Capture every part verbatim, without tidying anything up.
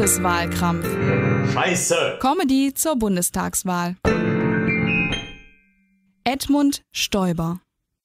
Bundeswahlkampf. Scheiße. Comedy zur Bundestagswahl. Edmund Stoiber.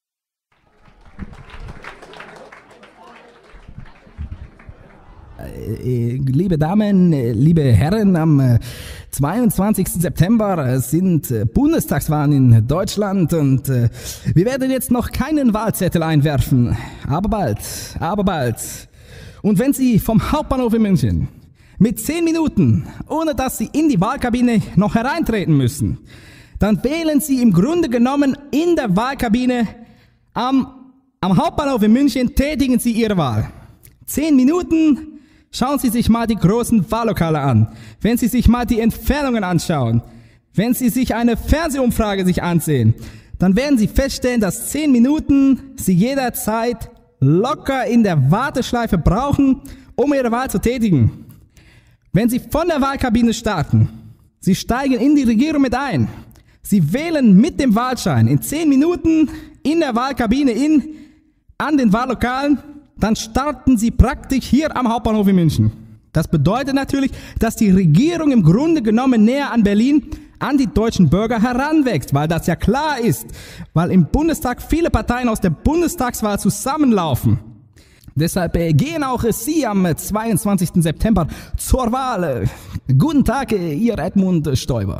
Liebe Damen, liebe Herren, am zweiundzwanzigsten September sind Bundestagswahlen in Deutschland und wir werden jetzt noch keinen Wahlzettel einwerfen. Aber bald, aber bald. Und wenn Sie vom Hauptbahnhof in München mit zehn Minuten, ohne dass Sie in die Wahlkabine noch hereintreten müssen, dann wählen Sie im Grunde genommen in der Wahlkabine am, am Hauptbahnhof in München, tätigen Sie Ihre Wahl. Zehn Minuten. Schauen Sie sich mal die großen Wahllokale an. Wenn Sie sich mal die Entfernungen anschauen, wenn Sie sich eine Fernsehumfrage sich ansehen, dann werden Sie feststellen, dass zehn Minuten Sie jederzeit locker in der Warteschleife brauchen, um Ihre Wahl zu tätigen. Wenn Sie von der Wahlkabine starten, Sie steigen in die Regierung mit ein, Sie wählen mit dem Wahlschein in zehn Minuten in der Wahlkabine in, an den Wahllokalen, dann starten Sie praktisch hier am Hauptbahnhof in München. Das bedeutet natürlich, dass die Regierung im Grunde genommen näher an Berlin, an die deutschen Bürger heranwächst, weil das ja klar ist, weil im Bundestag viele Parteien aus der Bundestagswahl zusammenlaufen. Deshalb äh, gehen auch äh, Sie am zweiundzwanzigsten September zur Wahl. Äh, guten Tag, äh, Ihr Edmund Stoiber.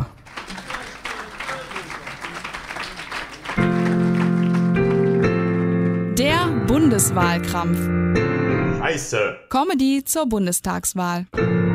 Der Bundeswahlkampf. Scheiße. Comedy zur Bundestagswahl.